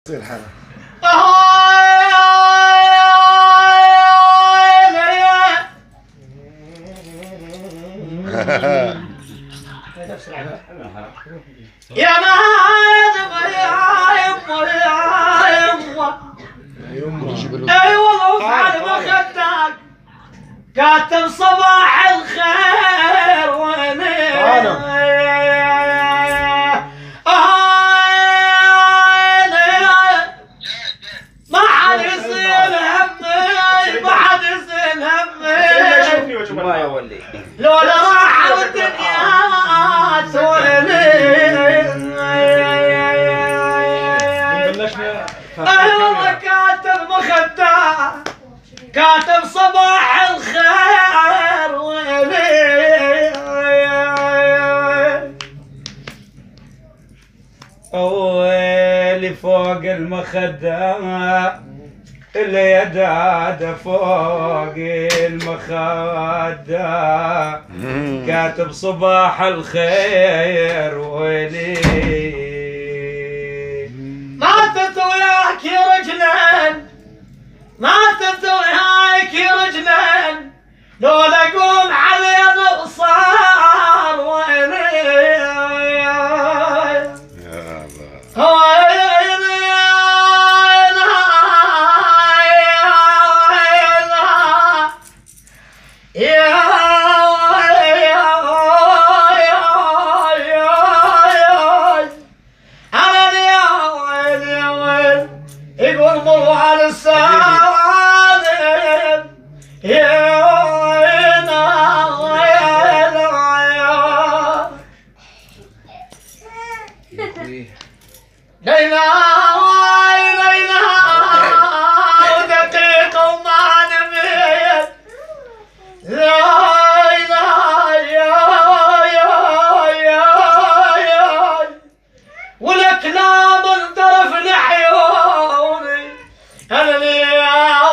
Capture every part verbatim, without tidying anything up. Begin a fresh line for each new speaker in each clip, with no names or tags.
تصير الحالة.
يا نايم يا يمه يا يمه اي والله على مخدك كاتب صباح الخير ويني ما حد يصير همي ما حد يصير همي
ما يولي
لولا راح الدنيا تولي ايوه كاتب مخدع كاتب صباح الخير ويلي ويلي فوق المخدة اللي يداد فوق المخدة كاتب صباح الخير ويلي ماتت وياك يا رجلين ماتت وياك يا رجلين لولا اقوم علينا صار ويلي
يا الله ليلى ليلى ودقيقة وما نميت ليلى يا يا يا يا والكلام انطرف لعيوني انا لي يا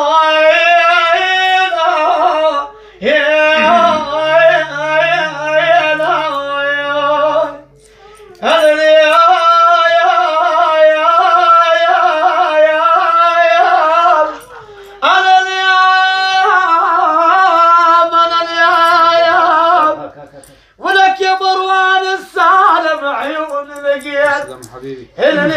حبيبي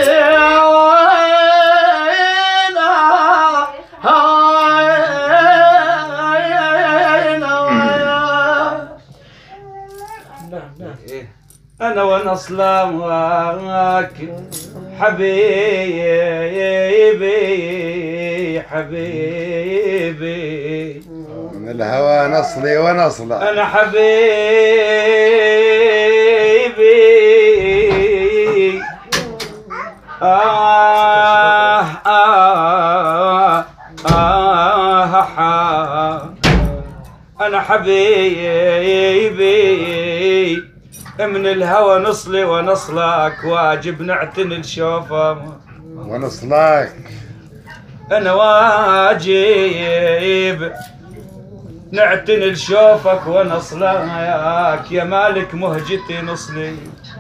أنا وأنا صلامك حبيبي حبيبي
من الهوى نصلي ونصلى
أنا حبيبي آه آه آه آه أنا حبيبي من الهوى نصلي ونصلك واجب نعتني الشوفة
ونصلاك
أنا واجب نعتني لشوفك ونصلاك يا مالك مهجتي نصلي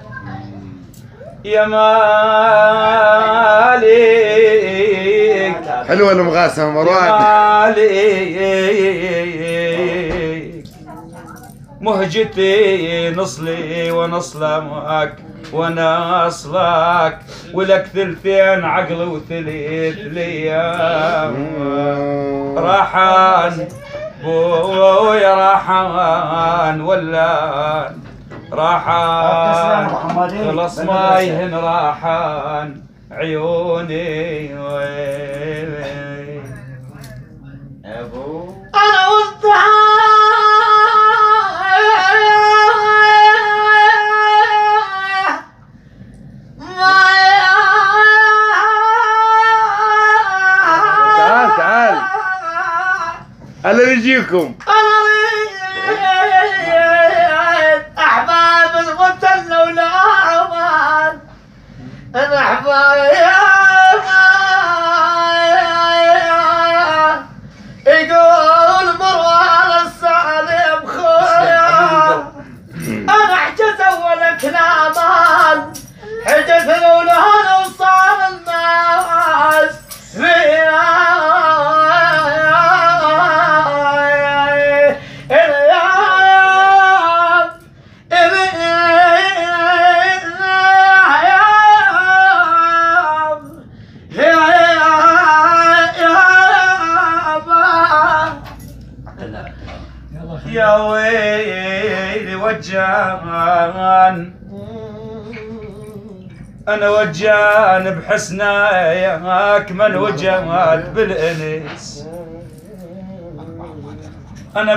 يا مالك
حلوة المغاسمة مروان
يا مالك مهجتي نصلي ونصلك ونصلك ولك ثلثين عقل وثلث ليام راحان بويا راحان ولا راحان خلص ما يهن راحان عيوني ويلي ابو انا وانت
تعال تعال انا نجيكم
احباب الغتل ولا امان انا احباب يقول مروان السالم خويا انا احجز اولك لامان حجز لولا وصار المال
وجان أنا وجان بحسناك من وجاد بالأنس أنا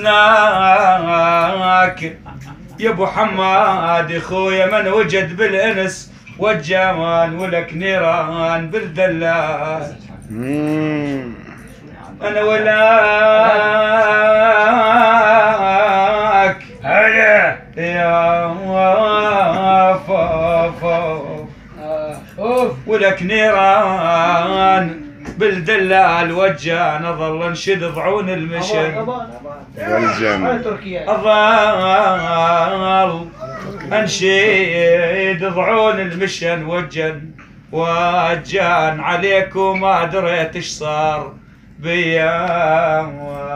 بحسناك يا ابو حماد اخويا من وجد بالانس وجان ولك نيران بالدلال انا ولاك هلا يا وافا ولك نيران بالدلال وجان اظل انشد ضعون المشن
والجنة
اظل انشد ضعون المشن وجن وجان عليك وما دريت ايش صار بيا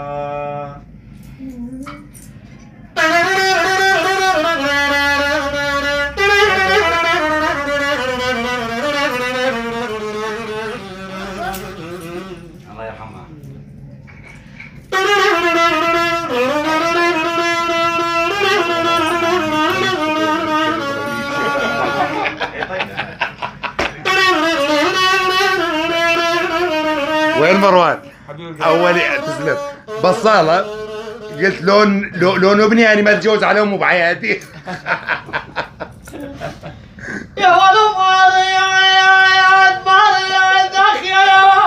وين مروان؟ اول تسلم بصالة قلت لون لون ابني يعني ما اتجوز على امه بحياتي.
يا ولو ماري يا ماري يا دخ يا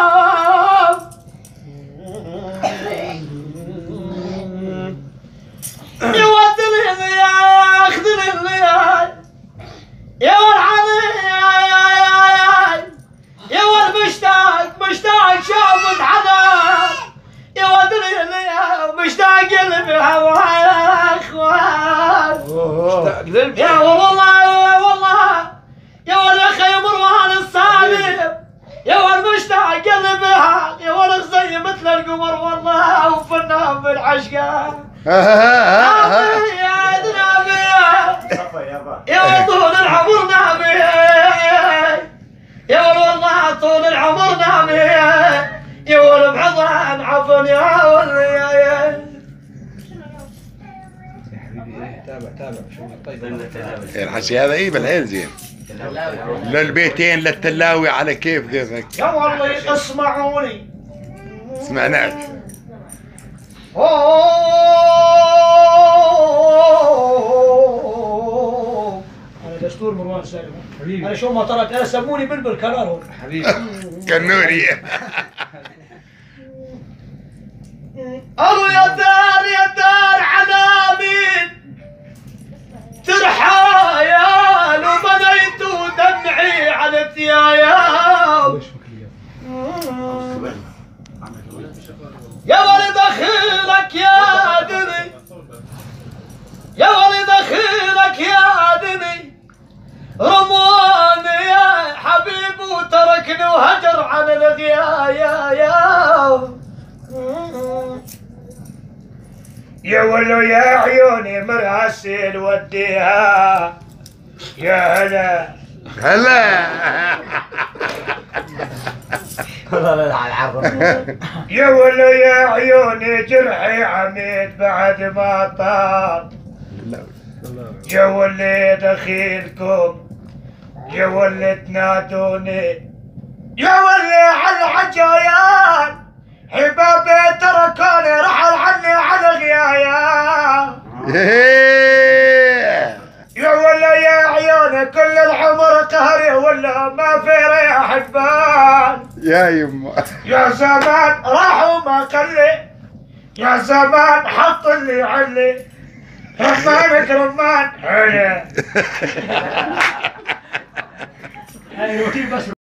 يا ودني يا اخذني الليل يا والعلي يا يا يا يا والمشتاق مشتاق شافت حنان يا ودني مشتاق قلبي هواي يا اخوان يا والله والله يا والاخي مروان الصالح يا والمشتاق قلبي يا والغزي مثل القمر والله وفنان بالعشقه يا نبي يا طول العمر نبي يا والله طول العمر نبي يا ولد بعضان عفن يا ولي يا
تابع تابع شو طيب
الحكي هذا ايه بالعين زين للبيتين للتلاوي على كيف كيفك
يا والله اسمعوني
سمعناك.
اوه انا دستور مروان سالم
حبيبي
انا شو ما ترك انا سموني بلبل كنار
حبيبي
كنوري.
أبو يا دار يا دار عنابين ترحى يا لو بنيت دمعي على ثيايا يا ولد أخيلك يا دني يا ولد أخيلك يا دني رموان يا حبيب وتركني وهجر عن الغيا يا يا يا ولو يا عيوني مراسل وديها يا هلا
هلا
يا ولو يا عيوني جرحي عميد بعد ما طار يا ولي دخيلكم يا ولي تنادوني يا ولي على العجايان حبابي تركوني رحل عني على غيايا يا ولا يا عيوني كل العمر قهري ولا ما في ريح حبان
يا يما
يا زمان راح وما خلي يا زمان حط اللي علي رمانك رمان حلو